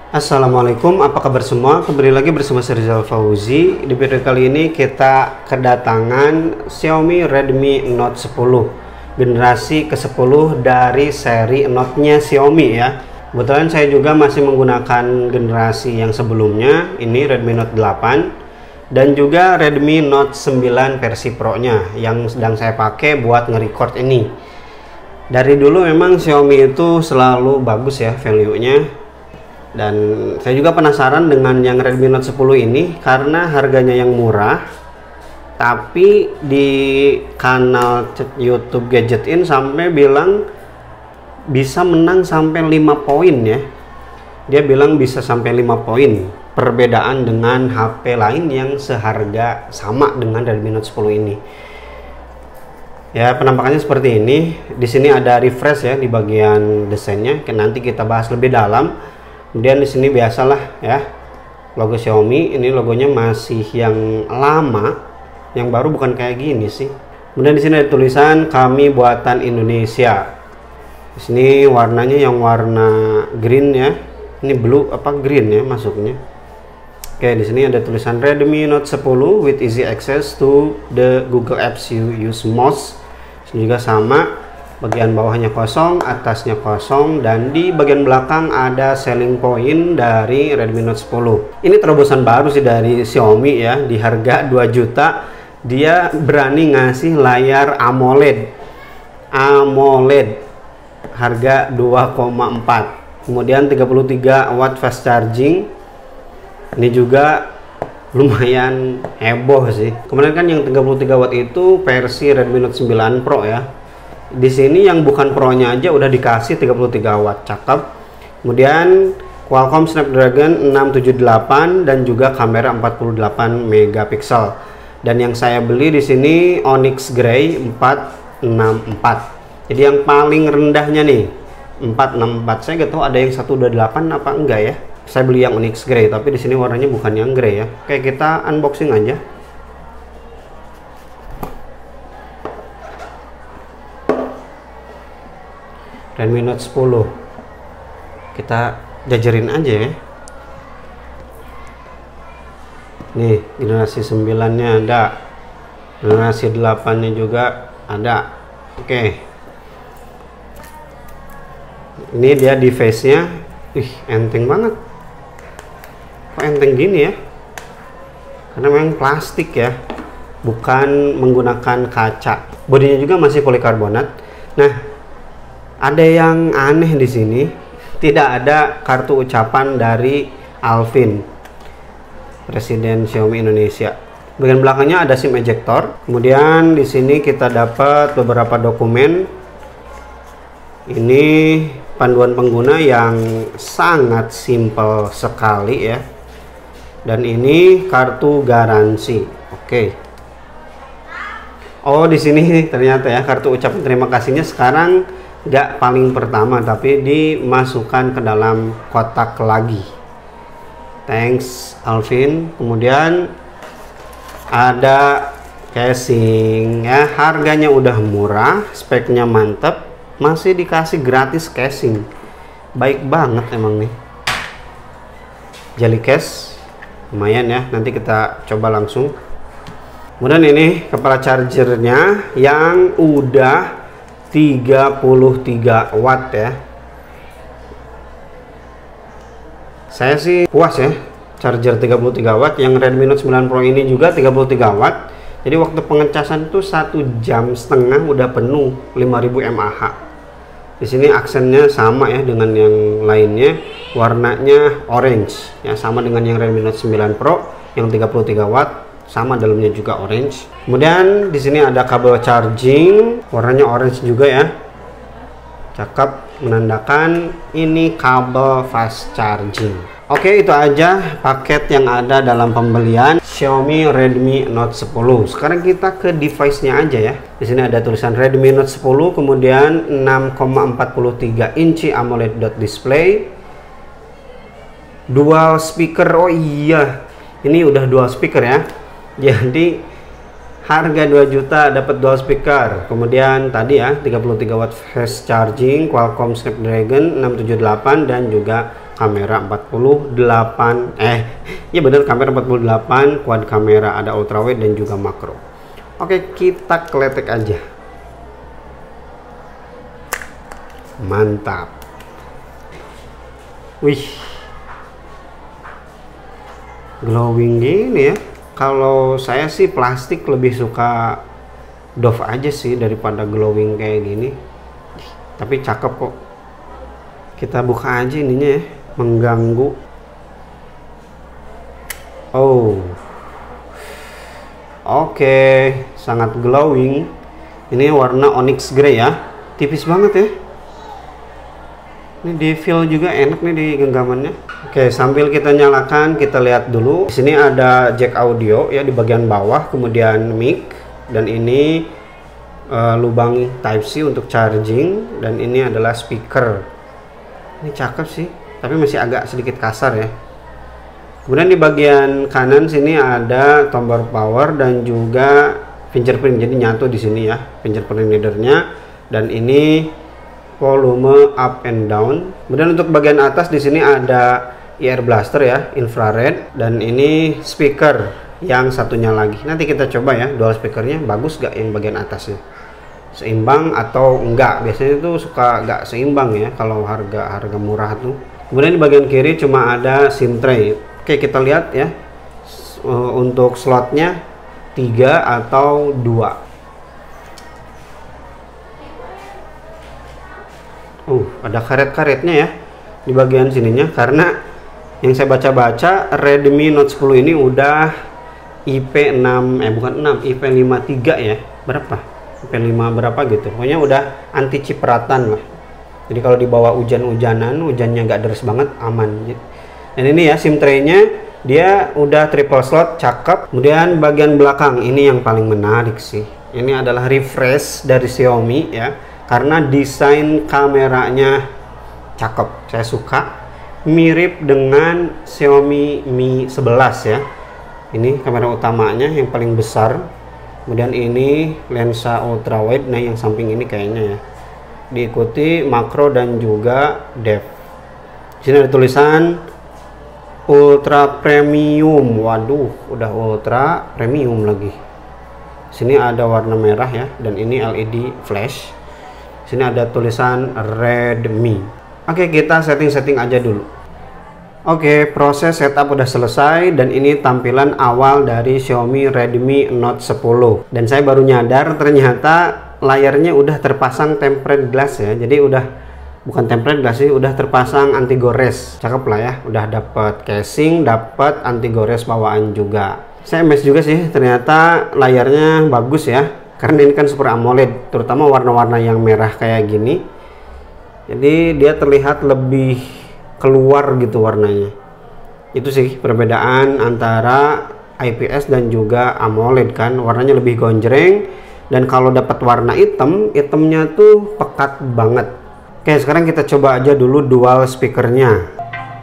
Assalamualaikum, apa kabar semua? Kembali lagi bersama saya Rizal Fauzi. Di video kali ini kita kedatangan Xiaomi Redmi Note 10 generasi ke-10 dari seri Note-nya Xiaomi ya. Kebetulan saya juga masih menggunakan generasi yang sebelumnya, ini Redmi Note 8 dan juga Redmi Note 9 versi Pro-nya yang sedang saya pakai buat nge-record ini. Dari dulu memang Xiaomi itu selalu bagus ya value-nya. Dan saya juga penasaran dengan yang Redmi Note 10 ini karena harganya yang murah, tapi di kanal YouTube Gadgetin sampai bilang bisa menang sampai 5 poin ya. Dia bilang bisa sampai 5 poin perbedaan dengan HP lain yang seharga sama dengan Redmi Note 10 ini. Ya, penampakannya seperti ini. Di sini ada refresh ya di bagian desainnya. Nanti kita bahas lebih dalam. Kemudian di sini biasalah ya logo Xiaomi, ini logonya masih yang lama, yang baru bukan kayak gini sih. Kemudian di sini ada tulisan kami buatan Indonesia. Di sini warnanya yang warna green ya. Ini blue apa green ya masuknya. Oke, di sini ada tulisan Redmi Note 10 with easy access to the Google Apps you use most. Ini juga sama. Bagian bawahnya kosong, atasnya kosong, dan di bagian belakang ada selling point dari Redmi Note 10. Ini terobosan baru sih dari Xiaomi ya, di harga 2 juta dia berani ngasih layar AMOLED. AMOLED harga 2,4. Kemudian 33 watt fast charging. Ini juga lumayan heboh sih. Kemudian kan yang 33 watt itu versi Redmi Note 9 Pro ya. Di sini yang bukan Pro-nya aja udah dikasih 33 watt, cakep. Kemudian Qualcomm Snapdragon 678 dan juga kamera 48 megapiksel. Dan yang saya beli di sini Onyx Gray 464. Jadi yang paling rendahnya nih 464. Saya nggak tahu ada yang 128 apa enggak ya. Saya beli yang Onyx Gray, tapi di sini warnanya bukan yang gray ya. Oke, kita unboxing aja. Redmi Note 10 kita jajarin aja ya. Nih generasi 9 nya ada, generasi 8 nya juga ada. Oke, ini dia device nya. Enteng banget. Kok enteng gini ya? Karena memang plastik ya, bukan menggunakan kaca. Bodinya juga masih polikarbonat. Nah, ada yang aneh di sini, tidak ada kartu ucapan dari Alvin, Presiden Xiaomi Indonesia. Bagian belakangnya ada SIM ejector. Kemudian di sini kita dapat beberapa dokumen. Ini panduan pengguna yang sangat simpel sekali ya. Dan ini kartu garansi. Oke. Oh, di sini ternyata ya kartu ucapan terima kasihnya sekarang nggak paling pertama, tapi dimasukkan ke dalam kotak lagi. Thanks Alvin. Kemudian ada casing ya, harganya udah murah, speknya mantep, masih dikasih gratis casing. Baik banget emang nih. Jelly case lumayan ya, nanti kita coba langsung. Kemudian ini kepala chargernya yang udah 33 watt ya. Saya sih puas ya, charger 33 watt. Yang Redmi Note 9 Pro ini juga 33 watt. Jadi waktu pengecasan itu 1,5 jam udah penuh 5000 mAh. Di sini aksennya sama ya dengan yang lainnya, warnanya orange ya, sama dengan yang Redmi Note 9 Pro yang 33 watt. Sama dalamnya juga orange. Kemudian di sini ada kabel charging, warnanya orange juga ya. Cakep, menandakan ini kabel fast charging. Oke, itu aja paket yang ada dalam pembelian Xiaomi Redmi Note 10. Sekarang kita ke device-nya aja ya. Di sini ada tulisan Redmi Note 10, kemudian 6,43 inci AMOLED dot display. Dual speaker. Oh iya, ini udah dual speaker ya. Jadi harga 2 juta dapat dual speaker. Kemudian tadi ya 33 watt fast charging, Qualcomm Snapdragon 678 dan juga kamera 48, ya bener, kamera 48, quad kamera, ada ultrawide dan juga makro. Oke, kita kletek aja. Mantap. Wih, glowing gini ya. Kalau saya sih plastik lebih suka doff aja sih daripada glowing kayak gini. Tapi cakep kok. Kita buka aja ininya ya, mengganggu. Oh, oke, sangat glowing. Ini warna onyx gray ya, tipis banget ya. Ini di feel juga enak nih di genggamannya. Oke, sambil kita nyalakan, kita lihat dulu. Di sini ada jack audio ya di bagian bawah, kemudian mic, dan ini lubang Type C untuk charging, dan ini adalah speaker. Ini cakep sih, tapi masih agak sedikit kasar ya. Kemudian di bagian kanan sini ada tombol power dan juga fingerprint, jadi nyatu di sini ya fingerprint readernya, dan ini volume up and down. Kemudian untuk bagian atas di sini ada ear blaster ya, infrared, dan ini speaker yang satunya lagi. Nanti kita coba ya dual speakernya bagus gak yang bagian atasnya, seimbang atau enggak. Biasanya itu suka gak seimbang ya kalau harga murah tuh. Kemudian di bagian kiri cuma ada SIM tray. Oke, kita lihat ya untuk slotnya 3 atau 2. Ada karet-karetnya ya di bagian sininya, karena yang saya baca-baca Redmi Note 10 ini udah IP6 bukan 6, IP53 ya. Berapa? IP5 berapa gitu. Pokoknya udah anti cipratan lah. Jadi kalau dibawa hujan-hujanan, hujannya nggak deres banget, aman. Dan ini ya SIM tray-nya, dia udah triple slot, cakep. Kemudian bagian belakang ini yang paling menarik sih. Ini adalah refresh dari Xiaomi ya, karena desain kameranya cakep, saya suka, mirip dengan Xiaomi Mi 11 ya. Ini kamera utamanya yang paling besar, kemudian ini lensa ultrawide, nah yang samping ini kayaknya ya, diikuti makro dan juga depth. Sini ada tulisan ultra premium, waduh udah ultra premium lagi. Sini ada warna merah ya, dan ini LED flash. Sini ada tulisan Redmi. Oke, kita setting aja dulu. Oke, proses setup udah selesai, dan ini tampilan awal dari Xiaomi Redmi Note 10. Dan saya baru nyadar ternyata layarnya udah terpasang tempered glass ya. Jadi udah bukan tempered glass sih, udah terpasang anti gores. Cakep lah ya, udah dapat casing, dapat anti gores bawaan juga. Saya amazed juga sih, ternyata layarnya bagus ya. Karena ini kan Super AMOLED, terutama warna-warna yang merah kayak gini, jadi dia terlihat lebih keluar gitu warnanya. Itu sih perbedaan antara IPS dan juga AMOLED kan, warnanya lebih gonjreng, dan kalau dapat warna hitam, hitamnya tuh pekat banget. Oke, sekarang kita coba aja dulu dual speakernya.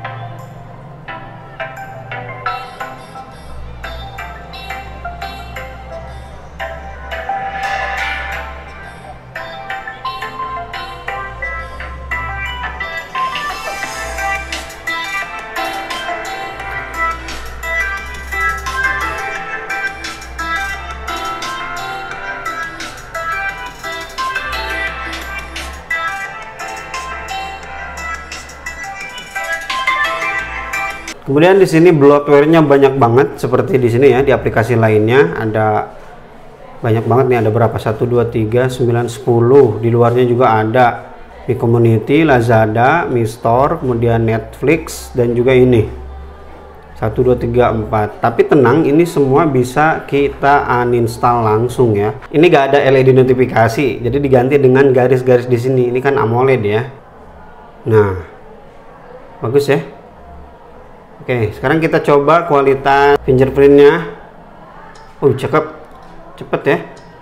Kemudian di sini bloatware-nya banyak banget, seperti di sini ya, di aplikasi lainnya ada banyak banget nih, ada berapa? 1 2 3 9 10. Di luarnya juga ada Mi Community, Lazada, Mi Store, kemudian Netflix, dan juga ini 1 2 3 4. Tapi tenang, ini semua bisa kita uninstall langsung ya. Ini gak ada LED notifikasi, jadi diganti dengan garis-garis di sini. Ini kan AMOLED ya. Nah, bagus ya. Oke, sekarang kita coba kualitas fingerprintnya. Cakep, cepet ya.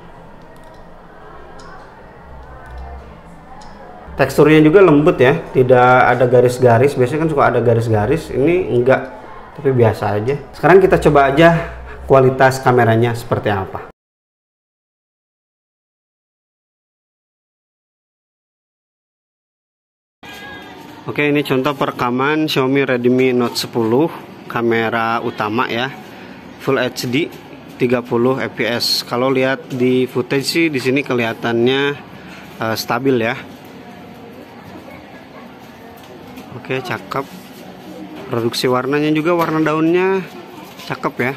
Teksturnya juga lembut ya, tidak ada garis-garis. Biasanya kan suka ada garis-garis, ini enggak, tapi biasa aja. Sekarang kita coba aja kualitas kameranya seperti apa. Oke, ini contoh perekaman Xiaomi Redmi Note 10, kamera utama ya, Full HD 30 fps. Kalau lihat di footage sih di sini kelihatannya stabil ya. Oke, cakep. Produksi warnanya juga, warna daunnya cakep ya.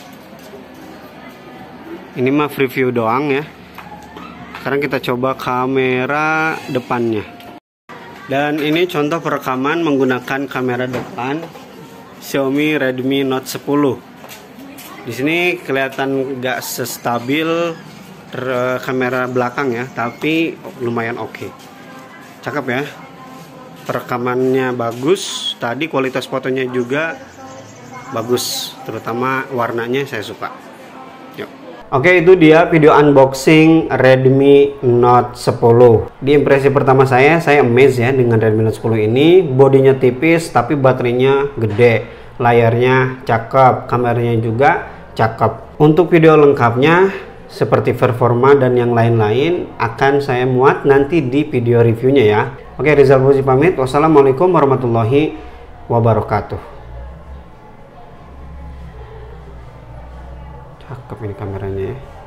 Ini mah preview doang ya. Sekarang kita coba kamera depannya. Dan ini contoh perekaman menggunakan kamera depan Xiaomi Redmi Note 10. Di sini kelihatan nggak sestabil kamera belakang ya, tapi lumayan oke. Cakep ya. Perekamannya bagus. Tadi kualitas fotonya juga bagus, terutama warnanya saya suka. Yuk. Oke, itu dia video unboxing Redmi Note 10. Di impresi pertama saya amazed ya dengan Redmi Note 10 ini. Bodinya tipis tapi baterainya gede, layarnya cakep, kameranya juga cakep. Untuk video lengkapnya seperti performa dan yang lain-lain akan saya muat nanti di video reviewnya ya. Oke, Rizal Fauzi pamit. Wassalamualaikum warahmatullahi wabarakatuh. Cakep ini kameranya ya.